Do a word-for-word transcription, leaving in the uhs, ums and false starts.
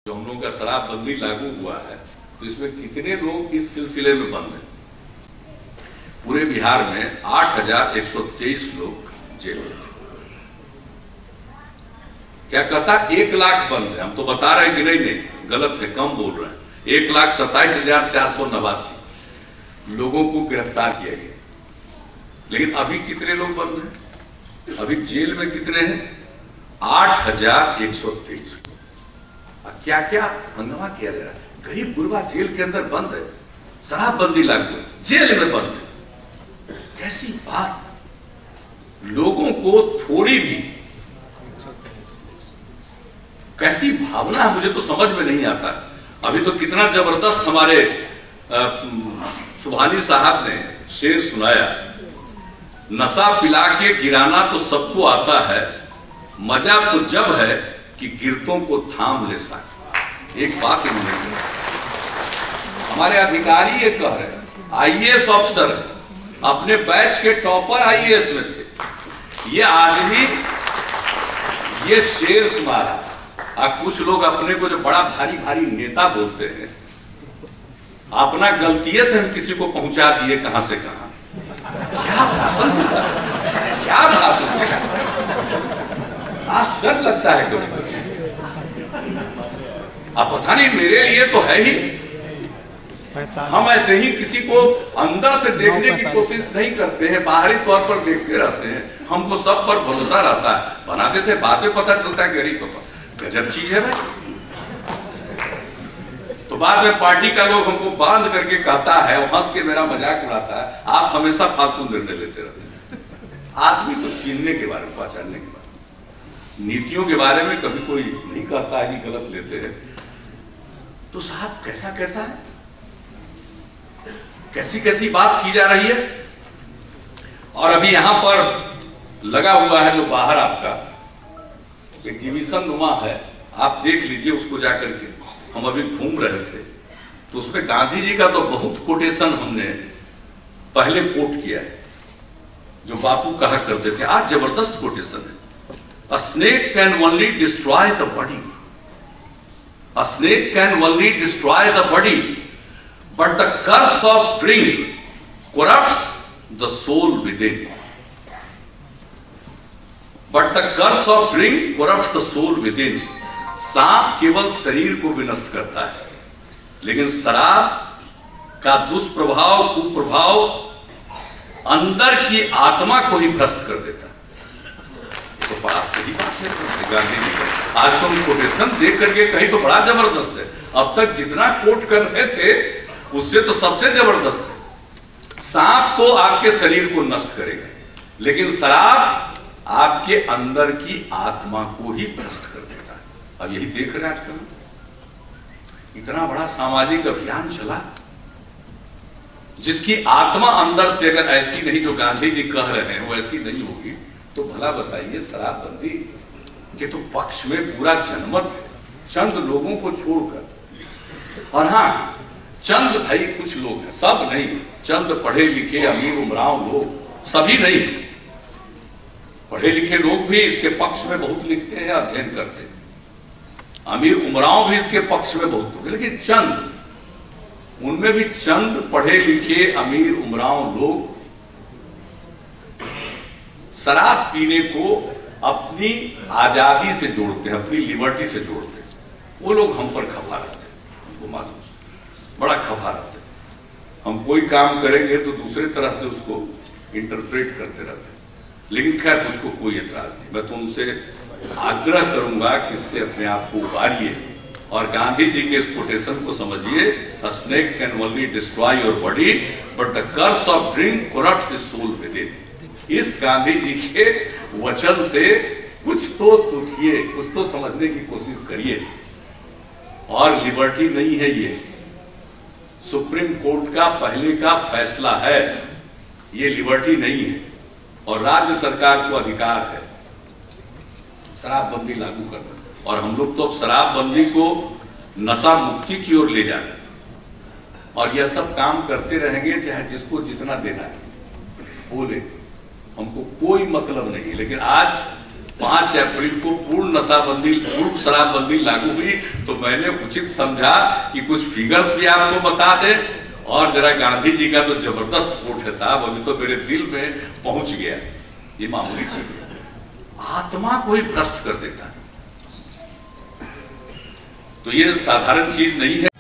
जो हम लोगों का शराबबंदी लागू हुआ है तो इसमें कितने लोग इस सिलसिले में बंद हैं? पूरे बिहार में आठ हजार एक सौ तेईस लोग जेल में। क्या कहता एक लाख बंद है, हम तो बता रहे हैं कि नहीं नहीं गलत है, कम बोल रहे हैं। एक लाख सत्ताईस हजार चार सौ नवासी लोगों को गिरफ्तार किया गया। लेकिन अभी कितने लोग बंद हैं? अभी जेल में कितने हैं? आठ हजार एक सौ तेईस। क्या क्या हंगामा किया जा रहा है। गरीब गुरबा जेल के अंदर बंद है, शराबबंदी लागू है, जेल में बंद है। कैसी बात! लोगों को थोड़ी भी कैसी भावना है, मुझे तो समझ में नहीं आता। अभी तो कितना जबरदस्त हमारे सुभानी साहब ने शेर सुनाया, नशा पिला के गिराना तो सबको आता है, मजा तो जब है कि गिरतों को थाम ले सके। एक बात इन्होंने कही, हमारे अधिकारी ये कह रहे हैं, आईएएस ऑफिसर अपने बैच के टॉपर आईएएस में थे, ये आदमी ये शेर सुना रहा। अब कुछ लोग अपने को जो बड़ा भारी भारी नेता बोलते हैं, अपना गलतिये से हम किसी को पहुंचा दिए कहां से कहां। क्या भाषण होता है, क्या भाषण होता है, आश्चर्य लगता है कभी कभी। अब पता नहीं, मेरे लिए तो है ही, हम ऐसे ही किसी को अंदर से देखने की कोशिश नहीं करते हैं, बाहरी तौर पर देखते रहते हैं। हमको सब पर भरोसा रहता है, बना देते, बाद में पता चलता है गरीब तो गजब चीज है भाई। तो बाद में पार्टी का लोग हमको बांध करके कहता है, हंस के मेरा मजाक उड़ाता है, आप हमेशा फालतू निर्णय लेते रहते हैं। आदमी को छीनने के बारे में, पहचानने के बारे में, नीतियों के बारे में कभी कोई नहीं कहता है कि गलत लेते हैं। तो साहब कैसा कैसा है, कैसी कैसी बात की जा रही है। और अभी यहां पर लगा हुआ है जो बाहर आपका एग्जीबिशन नुमा है, आप देख लीजिए उसको जाकर के। हम अभी घूम रहे थे तो उसमें गांधी जी का तो बहुत कोटेशन हमने पहले कोट किया है, जो बापू कहा करते थे। आज जबरदस्त कोटेशन है, A snake can only destroy the body. A snake can only destroy the body, but the curse of drink corrupts the soul within. But the curse of drink corrupts the soul within. सांप केवल शरीर को विनष्ट करता है, लेकिन शराब का दुष्प्रभाव, कुप्रभाव अंदर की आत्मा को ही भ्रष्ट कर देता है। तो बड़ा सही बात है गांधी जी का। आज तो हम कोटेशन देख करके कहीं तो बड़ा जबरदस्त है। अब तक जितना कोट कर रहे थे उससे तो सबसे जबरदस्त है। सांप तो आपके शरीर को नष्ट करेगा, लेकिन शराब आपके अंदर की आत्मा को ही भ्रष्ट कर देता है। अब यही देख रहे हैं आजकल, इतना बड़ा सामाजिक अभियान चला, जिसकी आत्मा अंदर से अगर ऐसी नहीं जो गांधी जी कह रहे हैं वैसी नहीं होगी, तो भला बताइए शराबबंदी के तो पक्ष में पूरा जनमत है, चंद लोगों को छोड़कर। और हाँ, चंद भाई कुछ लोग हैं, सब नहीं, चंद पढ़े लिखे अमीर उमराव लोग, सभी नहीं। पढ़े लिखे लोग भी इसके पक्ष में बहुत लिखते हैं, अध्ययन करते हैं, अमीर उमराव भी इसके पक्ष में बहुत होते, लेकिन चंद, उनमें भी चंद पढ़े लिखे अमीर उमराव लोग शराब पीने को अपनी आजादी से जोड़ते हैं, अपनी लिबर्टी से जोड़ते हैं। वो लोग हम पर खफा रहते हैं, हमको मालूम, बड़ा खफा रहते हैं। हम कोई काम करेंगे तो दूसरे तरह से उसको इंटरप्रेट करते रहते हैं। लेकिन खैर मुझको कोई एतराज नहीं, मैं तो उनसे आग्रह करूंगा कि इससे अपने आप को उबारिए और गांधी जी के इस कोटेशन को समझिए, A snake can only destroy your body, but the curse of drink corrupts the soul within. इस गांधी जी के वचन से कुछ तो सीखिए, कुछ तो समझने की कोशिश करिए। और लिबर्टी नहीं है ये, सुप्रीम कोर्ट का पहले का फैसला है, ये लिबर्टी नहीं है। और राज्य सरकार को अधिकार है शराबबंदी लागू करना, और हम लोग तो अब शराबबंदी को नशा मुक्ति की ओर ले जा रहे हैं। और यह सब काम करते रहेंगे, चाहे जिसको जितना देना है बोले, हमको कोई मतलब नहीं। लेकिन आज पांच अप्रैल को पूर्ण नशाबंदी, पूर्ण शराबबंदी लागू हुई, तो मैंने उचित समझा कि कुछ फिगर्स भी आपको बता दे। और जरा गांधी जी का तो जबरदस्त कोट है साहब, अभी तो मेरे दिल में पहुंच गया। ये मामूली चीज है, आत्मा को ही भ्रष्ट कर देता है, तो ये साधारण चीज नहीं है।